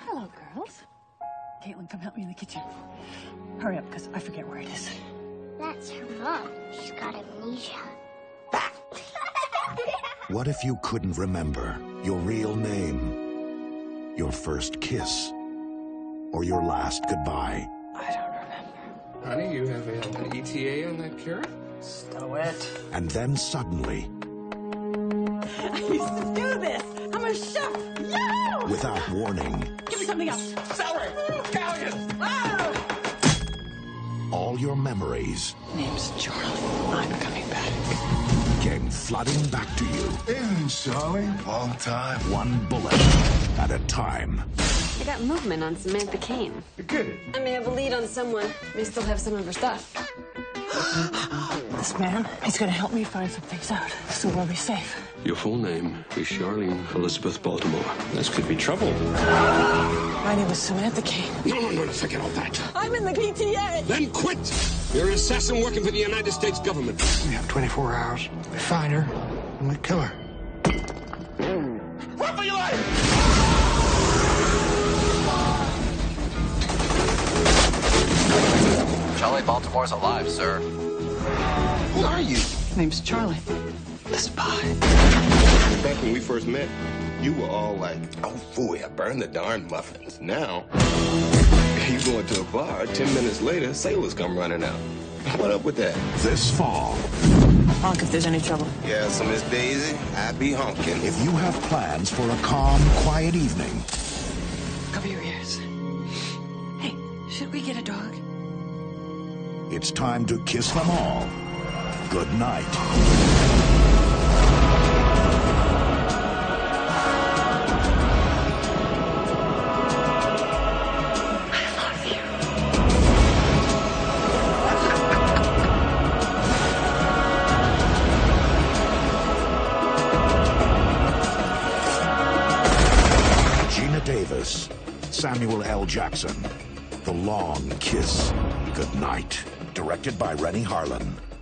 Hello, girls. Caitlin, come help me in the kitchen. Hurry up, because I forget where it is. That's her mom. She's got amnesia. What if you couldn't remember your real name, your first kiss, or your last goodbye? I don't remember. Honey, you have an ETA on that carrot? Stow it. And then suddenly, I used to do this. I'm a chef. Yahoo! without warning, Give me something else. Celery! Scallions! Ah! all your memories Name's Charlie. I'm coming back. came flooding back to you, Hey, Charlie. Long time. one bullet at a time. I got movement on Samantha Kane. You're kidding. I may have a lead on someone. May still have some of her stuff. This man, he's going to help me find some things out, so we'll be safe. Your full name is Charlene Elizabeth Baltimore. This could be trouble. My name is Samantha Kane. No, forget all that. I'm in the PTA. Then quit! You're an assassin working for the United States government. We have 24 hours. We find her, and we kill her. Run for your life! Charlie Baltimore's alive, sir. Who are you? Name's Charlie. The spy. Back when we first met, you were all like, oh, phooey, I burned the darn muffins. Now, you go into a bar, 10 minutes later, sailors come running out. What up with that? This fall, Honk if there's any trouble. Yeah, so Miss Daisy, I be honking. if you have plans for a calm, quiet evening, Cover your ears. Hey, should we get a dog? it's time to kiss them all good night. Gina Davis, Samuel L. Jackson, The Long Kiss Goodnight. Directed by Rennie Harlan.